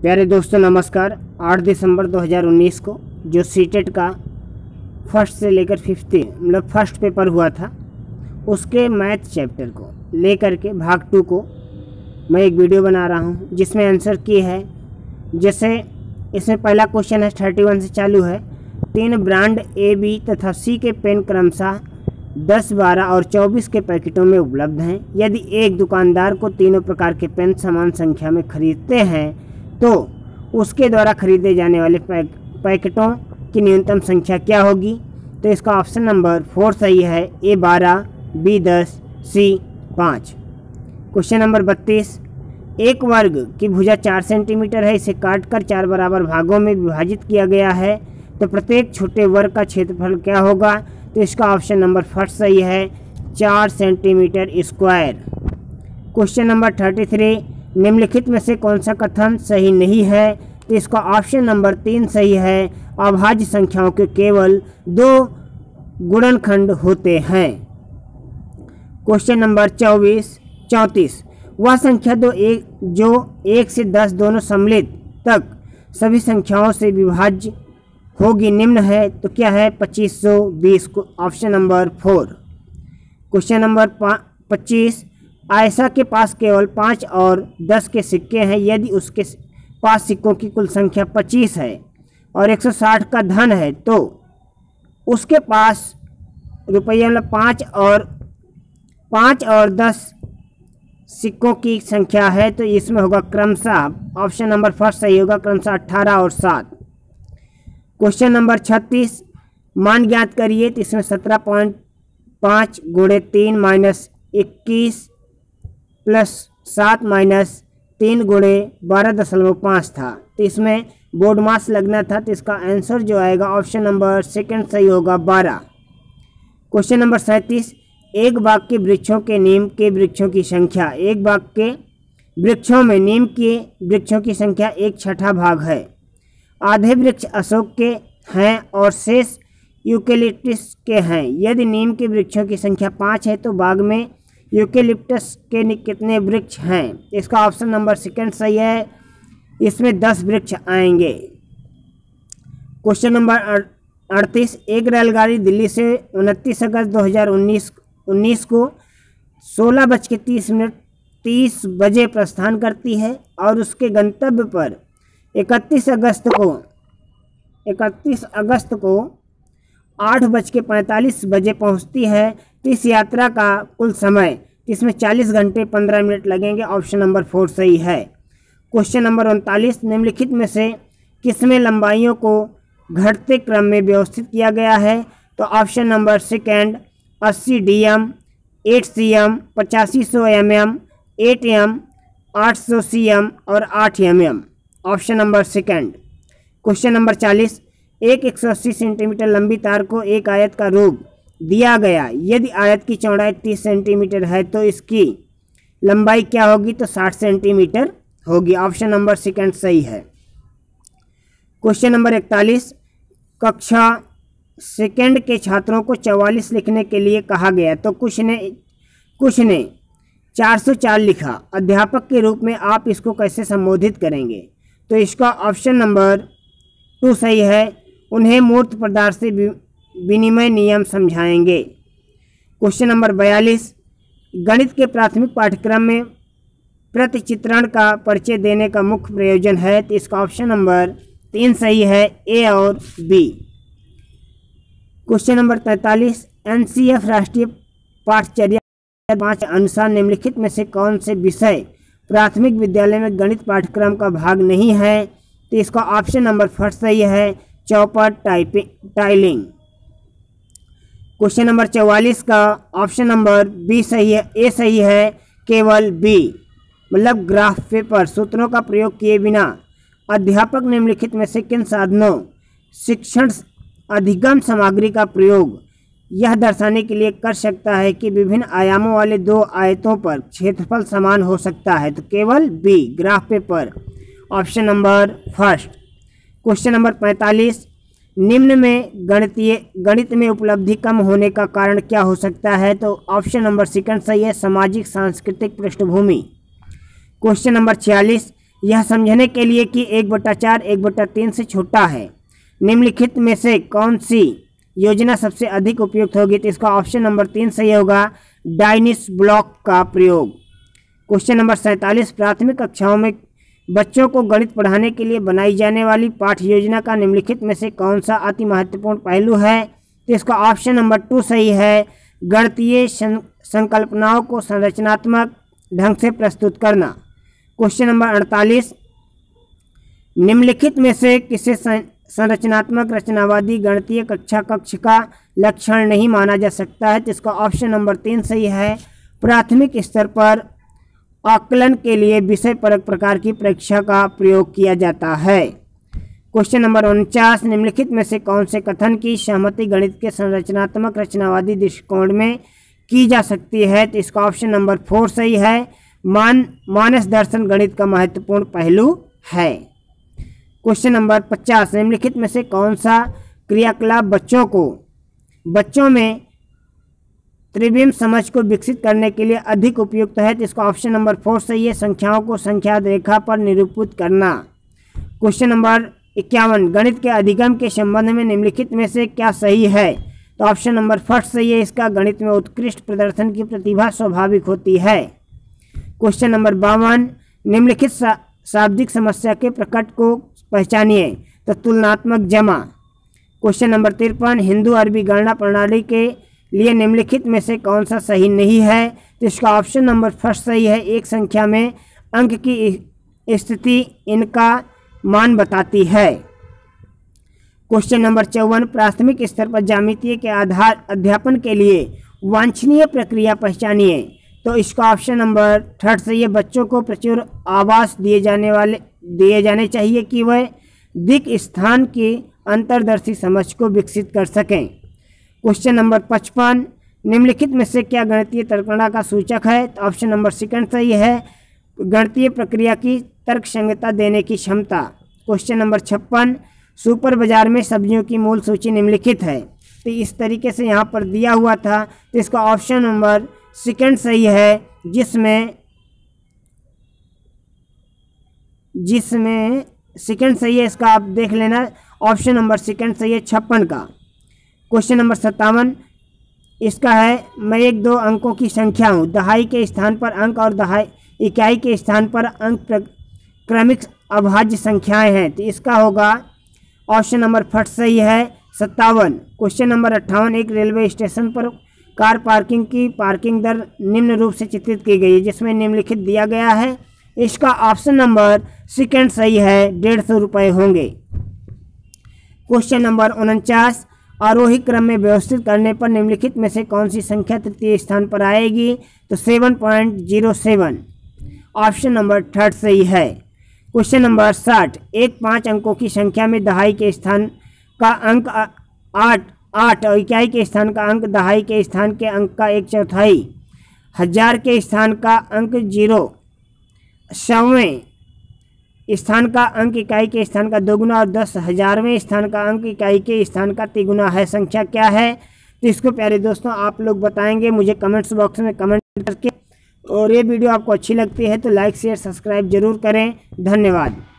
प्यारे दोस्तों नमस्कार। 8 दिसंबर 2019 को जो सीटेट का फर्स्ट से लेकर 50 मतलब फर्स्ट पेपर हुआ था उसके मैथ चैप्टर को लेकर के भाग 2 को मैं एक वीडियो बना रहा हूं जिसमें आंसर की है। जैसे इसमें पहला क्वेश्चन है 31 से चालू है। 3 ब्रांड ए बी तथा सी के पेन क्रमशः 10, 12 और 24 के पैकेटों में उपलब्ध हैं। यदि एक दुकानदार को तीनों प्रकार के पेन समान संख्या में खरीदते हैं तो उसके द्वारा खरीदे जाने वाले पैकेटों की न्यूनतम संख्या क्या होगी? तो इसका ऑप्शन नंबर 4 सही है। A 12, B 10, C 5। Question number 32। एक वर्ग की भुजा 4 सेंटीमीटर है। इसे काटकर 4 बराबर भागों में विभाजित किया गया है तो प्रत्येक छोटे वर्ग का क्षेत्रफल क्या होगा? तो इसका ऑप्शन नंबर 1 सही है, 4 सेंटीमीटर स्क्वायर। Question number 33। निम्नलिखित में से कौन सा कथन सही नहीं है? तो इसका ऑप्शन नंबर 3 सही है। अभाज्य संख्याओं के केवल 2 गुणनखंड होते हैं। Question number 34। वह संख्या जो 1 से 10 दोनों सम्मिलित तक सभी संख्याओं से विभाज्य होगी निम्न है। तो क्या है? 2520 को option number 4। Question number 25। Ayesha के पास केवल 5 और 10 के सिक्के हैं। यदि उसके पास सिक्कों की कुल संख्या 25 है और 160 का धन है तो उसके पास रुपया मतलब 5 और 10 सिक्कों की संख्या है तो इसमें होगा क्रमशः ऑप्शन नंबर 1 सही होगा, क्रमशः 18 और 7। Question number 36। मान ज्ञात करिए। तो इसमें 17.5 गुणे 3 माइनस 21 प्लस 7 माइनस 3 गुणे 12.5 था। तो इसमें बोर्ड मास लगना था तो इसका आंसर जो आएगा ऑप्शन नंबर 2 सही होगा, 12। Question number 37। एक बाग के वृक्षों के नीम के वृक्षों की संख्या, एक बाग के वृक्षों में नीम के वृक्षों की संख्या 1/6 भाग है। आधे वृक्ष अशोक के हैं और शेष यूकेलिप्टस के हैं। यदि नीम के वृक्षों की संख्या 5 है तो बाग में यूकेलिप्टस के कितने वृक्ष हैं? इसका ऑप्शन नंबर 2 सही है, इसमें 10 वृक्ष आएंगे। Question number 38। एक रेलगाड़ी दिल्ली से 29 अगस्त 2019 को 16:30 बजे प्रस्थान करती है और उसके गंतव्य पर 31 अगस्त को 8:45 बजे पहुंचती है। तो इस यात्रा का कुल समय इसमें 40 घंटे 15 मिनट लगेंगे। ऑप्शन नंबर 4 सही है। Question number 39। निम्नलिखित में से किसमें लंबाइयों को घटते क्रम में व्यवस्थित किया गया है? तो option number 2 80 DM, 8 cm, 8500 mm, 8 m, 800 cm और 8 mm। Option number 2। Question number 40। एक 180 सेंटीमीटर लंबी तार को एक आयत का रूप दिया गया। यदि आयत की चौड़ाई 30 सेंटीमीटर है तो इसकी लंबाई क्या होगी? तो 60 सेंटीमीटर होगी। ऑप्शन नंबर 2 सही है। Question number 41। कक्षा सेकंड के छात्रों को 44 लिखने के लिए कहा गया तो कुछ ने 404 लिखा। अध्यापक के रूप में आप इसको कैसे संबोधित करेंगे? तो इसका ऑप्शन नंबर 2 सही है। उन्हें मूर्त पदार्थ से विनिमय नियम समझाएंगे। Question number 42। गणित के प्राथमिक पाठ्यक्रम में प्रतिचित्रण का परिचय देने का मुख्य प्रयोजन है। तो इसका ऑप्शन नंबर 3 सही है, ए और बी। Question number 43। NCF राष्ट्रीय पाठचर्या 5 अनुसार निम्नलिखित में से कौन से विषय प्राथमिक विद्यालय में गणित पाठ्यक्रम का भाग नहीं है? तो इसका ऑप्शन नंबर 1 सही है, चौपट टाइलिंग। क्वेश्चन नंबर 44 का ऑप्शन नंबर बी सही है, ए सही है, केवल बी मतलब ग्राफ पेपर सूत्रों का प्रयोग किए बिना अध्यापक निम्नलिखित में से किन साधनों शिक्षण अधिगम सामग्री का प्रयोग यह दर्शाने के लिए कर सकता है कि विभिन्न आयामों वाले 2 आयतों पर क्षेत्रफल समान हो सकता है? तो केवल B graph paper, option number 1। Question number 45। निम्न में गणित में उपलब्धि कम होने का कारण क्या हो सकता है? तो ऑप्शन नंबर 2 सही है, सामाजिक सांस्कृतिक पृष्ठभूमि। Question number 46। यह समझने के लिए कि 1/4 1/3 से छोटा है। निम्नलिखित में से कौन सी योजना सबसे अधिक उपयुक्त होगी? तो इसका ऑप्शन नंबर 3 सही होगा, डायनिस ब्लॉक का प्रयोग। क्वेश्चन नंबर 47, प्राथमिक कक्षाओं में बच्चों को गणित पढ़ाने के लिए बनाई जाने वाली पाठ्य योजना का निम्नलिखित में से कौन सा अति महत्वपूर्ण पहलू है? तो इसका ऑप्शन नंबर 2 सही है, गणितीय संकल्पनाओं को संरचनात्मक ढंग से प्रस्तुत करना। क्वेश्चन नंबर 48, निम्नलिखित में से किसे संरचनात्मक रचनावादी गणितीय कक्ष का लक्षण नहीं माना जा सकता है? तो इसका ऑप्शन नंबर 3 सही है, प्राथमिक स्तर पर आकलन के लिए विषय परक प्रकार की परीक्षा का प्रयोग किया जाता है। क्वेश्चन नंबर 49, निम्नलिखित में से कौन से कथन की सहमति गणित के संरचनात्मक रचनावादी दृष्टिकोण में की जा सकती है? तो इसका ऑप्शन नंबर 4 सही है, मानस दर्शन गणित का महत्वपूर्ण पहलू है। क्वेश्चन नंबर 50, निम्नलिखित में से कौन सा क्रियाकलाप बच्चों में त्रिविम समझ को विकसित करने के लिए अधिक उपयुक्त है? तो इसका ऑप्शन नंबर 4 सही है, संख्याओं को संख्या रेखा पर निरूपित करना। क्वेश्चन नंबर 51, गणित के अधिगम के संबंध में निम्नलिखित में से क्या सही है? तो ऑप्शन नंबर 1 सही है, इसका गणित में उत्कृष्ट प्रदर्शन की प्रतिभा स्वाभाविक होती है। क्वेश्चन नंबर 52, निम्नलिखित शाब्दिक समस्या के प्रकट को पहचानिए। तो तुलनात्मक जमा। क्वेश्चन नंबर 53, हिंदू अरबी गणना प्रणाली के लिए निम्नलिखित में से कौन सा सही नहीं है? तो इसका ऑप्शन नंबर 1 सही है, एक संख्या में अंक की स्थिति इनका मान बताती है। क्वेश्चन नंबर 54, प्राथमिक स्तर पर ज्यामिति के आधार अध्यापन के लिए वांछनीय प्रक्रिया पहचानिए। तो इसका ऑप्शन नंबर 3 सही है, बच्चों को प्रचुर आवास दिए जाने चाहिए कि वह दिक् स्थान की अंतर्दर्शी समझ को विकसित कर सकें। क्वेश्चन नंबर 55, निम्नलिखित में से क्या गणितीय तर्कणा का सूचक है? तो ऑप्शन नंबर 2 सही है, गणितीय प्रक्रिया की तर्कसंगतता देने की क्षमता। क्वेश्चन नंबर 56, सुपर बाजार में सब्जियों की मूल सूची निम्नलिखित है। तो इस तरीके से यहाँ पर दिया हुआ था, तो इसका ऑप्शन नंबर 2 सही है, जिसमें 2 सही है, इसका आप देख लेना, ऑप्शन नंबर 2 सही है 56 का। क्वेश्चन नंबर 57, इसका है, मैं 1-2 अंकों की संख्या हूँ, दहाई के स्थान पर अंक और इकाई के स्थान पर अंक क्रमिक अभाज्य संख्याएं हैं। तो इसका होगा ऑप्शन नंबर 1 सही है 57। क्वेश्चन नंबर 58, एक रेलवे स्टेशन पर कार पार्किंग की पार्किंग दर निम्न रूप से चित्रित की गई है, जिसमें निम्नलिखित दिया गया है। इसका ऑप्शन नंबर 2 सही है, 150 रुपये होंगे। क्वेश्चन नंबर 49, आरोही क्रम में व्यवस्थित करने पर निम्नलिखित में से कौन सी संख्या तृतीय स्थान पर आएगी? तो 7.07, ऑप्शन नंबर 3 सही है। क्वेश्चन नंबर 60, एक 5 अंकों की संख्या में दहाई के स्थान का अंक 8 और इकाई के स्थान का अंक दहाई के स्थान के अंक का 1/4, हजार के स्थान का अंक 0, 100वें स्थान का अंक इकाई के स्थान का 2 गुना और 10,000वें स्थान का अंक इकाई के स्थान का 3 गुना है। संख्या क्या है? तो इसको प्यारे दोस्तों आप लोग बताएंगे मुझे कमेंट्स बॉक्स में कमेंट करके। और ये वीडियो आपको अच्छी लगती है तो लाइक शेयर सब्सक्राइब जरूर करें। धन्यवाद।